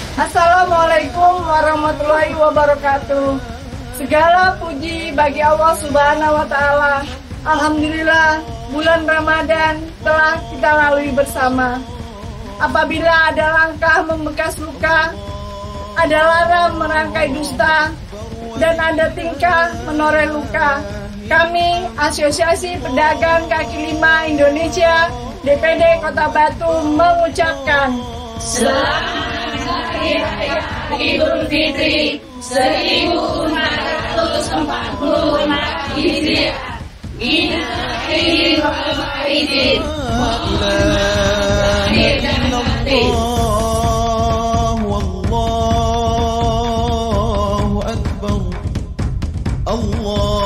Assalamualaikum warahmatullahi wabarakatuh. Segala puji bagi Allah Subhanahu wa Ta'ala. Alhamdulillah, bulan Ramadan telah kita lalui bersama. Apabila ada langkah membekas luka, ada lara merangkai dusta, dan ada tingkah menoreh luka, kami Asosiasi Pedagang Kaki Lima Indonesia DPD Kota Batu mengucapkan Selamat Hari Raya Idul Fitri 1445 Hijriah. Innalillahi wal faizin. والله أكبر الله